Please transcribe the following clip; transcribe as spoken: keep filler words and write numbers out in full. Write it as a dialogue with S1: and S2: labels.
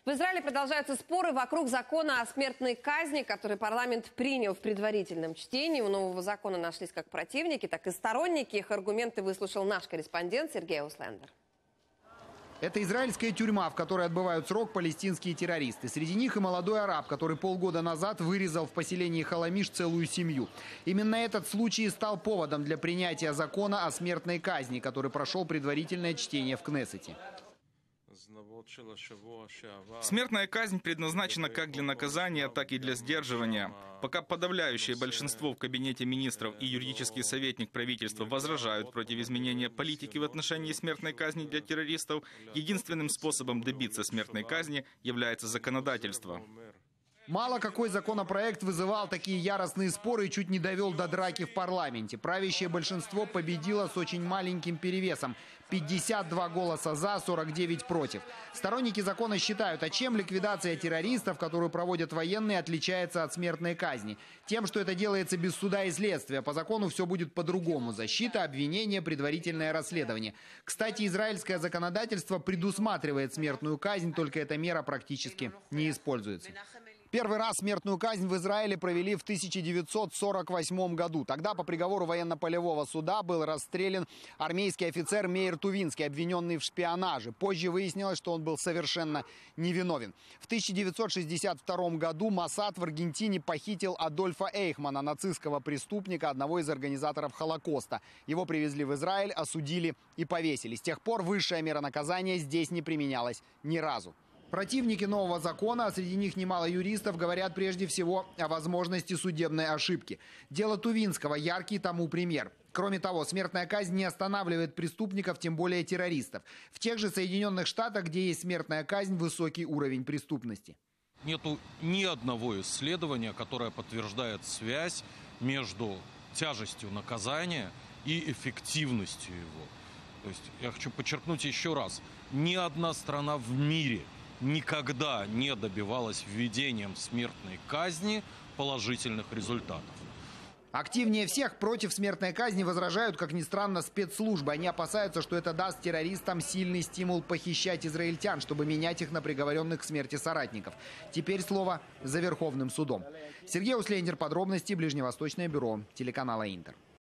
S1: В Израиле продолжаются споры вокруг закона о смертной казни, который парламент принял в предварительном чтении. У нового закона нашлись как противники, так и сторонники. Их аргументы выслушал наш корреспондент Сергей Услендер.
S2: Это израильская тюрьма, в которой отбывают срок палестинские террористы. Среди них и молодой араб, который полгода назад вырезал в поселении Халамиш целую семью. Именно этот случай стал поводом для принятия закона о смертной казни, который прошел предварительное чтение в Кнессете.
S3: Смертная казнь предназначена как для наказания, так и для сдерживания. Пока подавляющее большинство в кабинете министров и юридический советник правительства возражают против изменения политики в отношении смертной казни для террористов, единственным способом добиться смертной казни является законодательство.
S2: Мало какой законопроект вызывал такие яростные споры и чуть не довел до драки в парламенте. Правящее большинство победило с очень маленьким перевесом. пятьдесят два голоса за, сорок девять против. Сторонники закона считают, а чем ликвидация террористов, которую проводят военные, отличается от смертной казни? Тем, что это делается без суда и следствия. По закону все будет по-другому. Защита, обвинение, предварительное расследование. Кстати, израильское законодательство предусматривает смертную казнь, только эта мера практически не используется. Первый раз смертную казнь в Израиле провели в тысяча девятьсот сорок восьмом году. Тогда по приговору военно-полевого суда был расстрелян армейский офицер Меир Тувинский, обвиненный в шпионаже. Позже выяснилось, что он был совершенно невиновен. В тысяча девятьсот шестьдесят втором году Моссад в Аргентине похитил Адольфа Эйхмана, нацистского преступника, одного из организаторов Холокоста. Его привезли в Израиль, осудили и повесили. С тех пор высшая мера наказания здесь не применялась ни разу. Противники нового закона, а среди них немало юристов, говорят прежде всего о возможности судебной ошибки. Дело Тувинского – яркий тому пример. Кроме того, смертная казнь не останавливает преступников, тем более террористов. В тех же Соединенных Штатах, где есть смертная казнь, высокий уровень преступности.
S4: Нету ни одного исследования, которое подтверждает связь между тяжестью наказания и эффективностью его. То есть я хочу подчеркнуть еще раз, ни одна страна в мире никогда не добивалась введением смертной казни положительных результатов.
S2: Активнее всех против смертной казни возражают, как ни странно, спецслужбы. Они опасаются, что это даст террористам сильный стимул похищать израильтян, чтобы менять их на приговоренных к смерти соратников. Теперь слово за Верховным судом. Сергей Услендер, подробности, Ближневосточное бюро телеканала Интер.